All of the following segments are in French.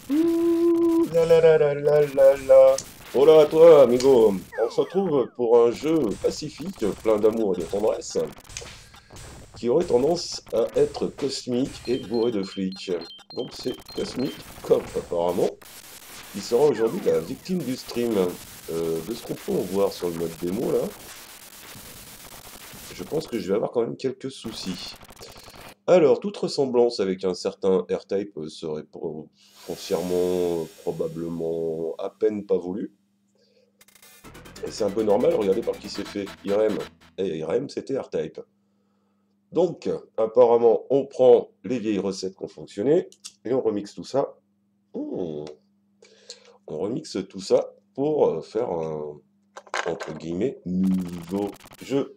Ouh, la la la la la la la. Hola à toi, amigo. On se retrouve pour un jeu pacifique, plein d'amour et de tendresse, qui aurait tendance à être cosmique et bourré de flics. Donc c'est Cosmic Cop apparemment, qui sera aujourd'hui la victime du stream. De ce qu'on peut en voir sur le mode démo là, je pense que je vais avoir quand même quelques soucis. Alors, toute ressemblance avec un certain R-Type serait foncièrement, probablement, à peine pas voulu. Et c'est un peu normal, regardez par qui c'est fait, Irem. Et Irem, c'était R-Type. Donc, apparemment, on prend les vieilles recettes qui ont fonctionné, et on remixe tout ça. Hmm. On remixe tout ça pour faire un, entre guillemets, nouveau jeu.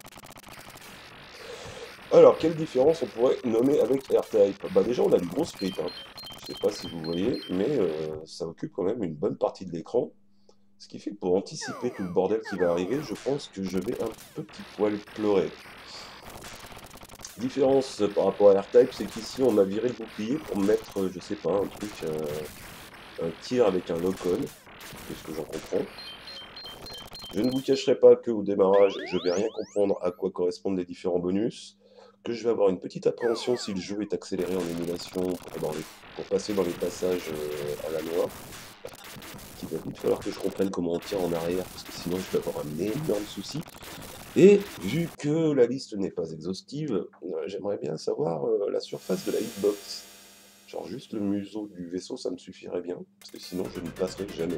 Alors, quelle différence on pourrait nommer avec R-Type? Bah déjà, on a du gros split, hein. Je sais pas si vous voyez, mais ça occupe quand même une bonne partie de l'écran. Ce qui fait que pour anticiper tout le bordel qui va arriver, je pense que je vais un petit poil pleurer. Différence par rapport à R-Type, c'est qu'ici on a viré le bouclier pour mettre, je sais pas, un truc, un tir avec un lock-on, c'est ce que j'en comprends. Je ne vous cacherai pas qu'au démarrage, je vais rien comprendre à quoi correspondent les différents bonus, que je vais avoir une petite appréhension si le jeu est accéléré en émulation pour passer dans les passages à la noix, qu'il va vite falloir que je comprenne comment on tire en arrière, parce que sinon je vais avoir un énorme souci. Et vu que la liste n'est pas exhaustive, j'aimerais bien savoir la surface de la hitbox. Genre juste le museau du vaisseau, ça me suffirait bien, parce que sinon je ne passerai jamais.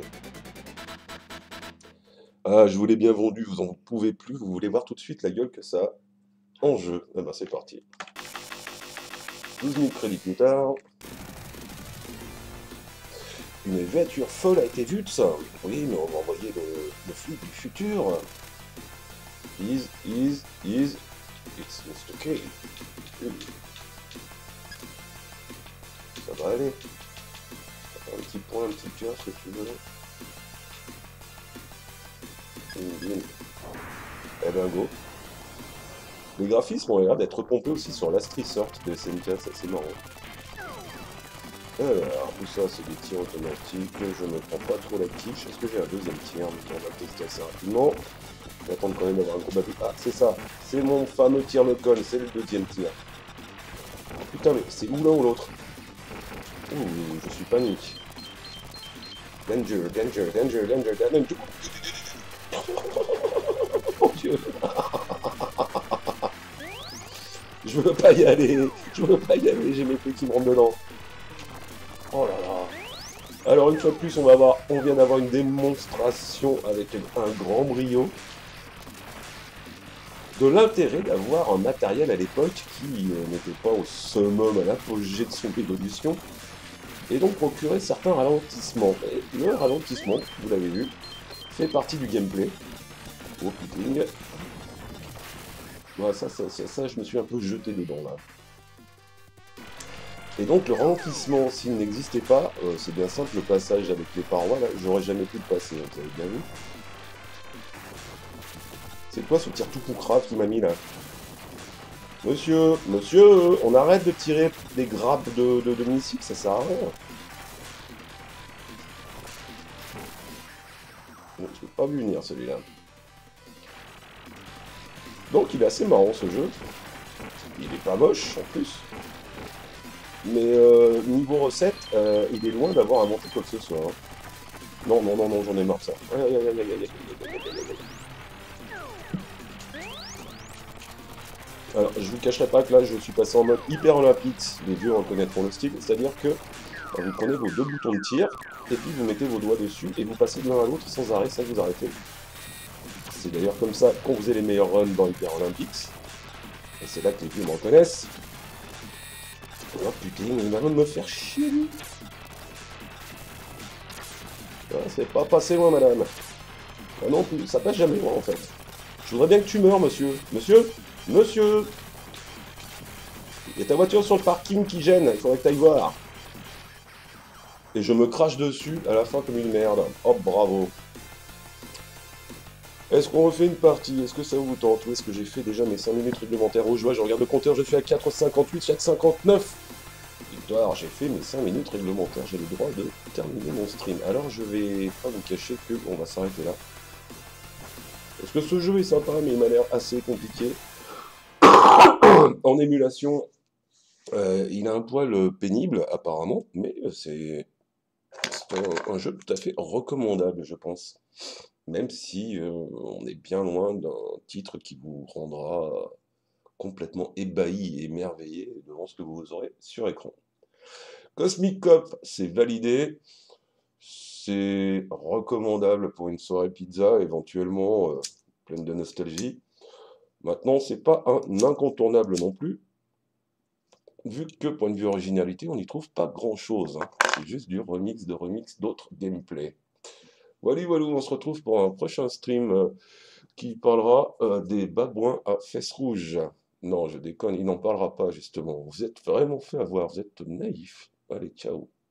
Ah, je vous l'ai bien vendu, vous en pouvez plus, vous voulez voir tout de suite la gueule que ça a en jeu. Eh ben c'est parti. 12 000 crédits plus tard. Une voiture folle a été vue de ça. Oui, mais on va envoyer le flic du futur. It's Mr. K. Ça va aller. Un petit point, un petit cœur, ce que tu veux. Eh ben go. Les graphismes ont l'air d'être pompés aussi sur Last Resort de SNK, ça c'est marrant. Alors, tout ça c'est des tirs automatiques, je ne prends pas trop la quiche. Est-ce que j'ai un deuxième tir? On va tester assez rapidement. Je vais attendre quand même d'avoir un gros bateau. Ah, c'est ça, c'est mon fameux tir lock-on, c'est le deuxième tir. Oh, putain, mais c'est où l'un ou l'autre? Ouh, je suis panique. Danger, danger, danger, danger, danger. Oh mon dieu. Je veux pas y aller, je veux pas y aller, j'ai mes pieds qui me rentrent dedans. Oh là là. Alors une fois de plus, on vient d'avoir une démonstration avec un grand brio de l'intérêt d'avoir un matériel à l'époque qui n'était pas au summum, à l'apogée de son évolution, et donc procurait certains ralentissements. Et le ralentissement, vous l'avez vu, fait partie du gameplay. Oh putain. Ouais, ça, je me suis un peu jeté dedans là. Et donc le ralentissement, s'il n'existait pas, c'est bien simple, le passage avec les parois, là, j'aurais jamais pu le passer, hein, vous avez bien vu. C'est quoi ce tir tout poucrave qui m'a mis là? Monsieur, monsieur, on arrête de tirer des grappes de missiles, ça sert à rien. Bon, je l'ai pas vu venir celui-là. Donc il est assez marrant ce jeu. Il est pas moche en plus. Mais niveau recette, il est loin d'avoir inventé quoi que ce soit. Hein. Non, non, non, non, j'en ai marre ça. Aïe, aïe, aïe, aïe, aïe, aïe, aïe, aïe, aïe, aïe. Alors, je vous cacherai pas que là, je suis passé en mode hyper olympique, les vieux reconnaîtront le style, c'est-à-dire que vous prenez vos deux boutons de tir, et puis vous mettez vos doigts dessus, et vous passez de l'un à l'autre sans arrêt, ça vous arrêtez. C'est d'ailleurs comme ça qu'on faisait les meilleurs runs dans Hyper Olympics, et c'est là que les vieux me reconnaissent. Oh putain, il m'a de me faire chier, lui. Ah, c'est pas passé loin, madame. Ah non plus, ça passe jamais loin, en fait. Je voudrais bien que tu meurs, monsieur. Monsieur? Monsieur? Il y a ta voiture sur le parking qui gêne, il faudrait que t'ailles voir. Et je me crache dessus à la fin comme une merde. Oh, bravo. Est-ce qu'on refait une partie? Est-ce que ça vous tente? Où est-ce que j'ai fait déjà mes 5 minutes réglementaires au jouage? Je regarde le compteur, je suis à 4,58, chaque 59. soir, j'ai fait mes 5 minutes réglementaires, j'ai le droit de terminer mon stream. Alors je vais pas vous cacher que on va s'arrêter là. Parce que ce jeu est sympa, mais il m'a l'air assez compliqué. En émulation, il a un poil pénible apparemment, mais c'est un jeu tout à fait recommandable, je pense. Même si on est bien loin d'un titre qui vous rendra complètement ébahi et émerveillé devant ce que vous aurez sur écran. Cosmic Cop, c'est validé. C'est recommandable pour une soirée pizza, éventuellement pleine de nostalgie. Maintenant, c'est pas un incontournable non plus, vu que point de vue originalité, on n'y trouve pas grand-chose. Hein. C'est juste du remix de remix d'autres gameplays. Voilà, voilà, on se retrouve pour un prochain stream qui parlera des babouins à fesses rouges. Non, je déconne, il n'en parlera pas justement. Vous êtes vraiment fait avoir, vous êtes naïf. Allez, ciao.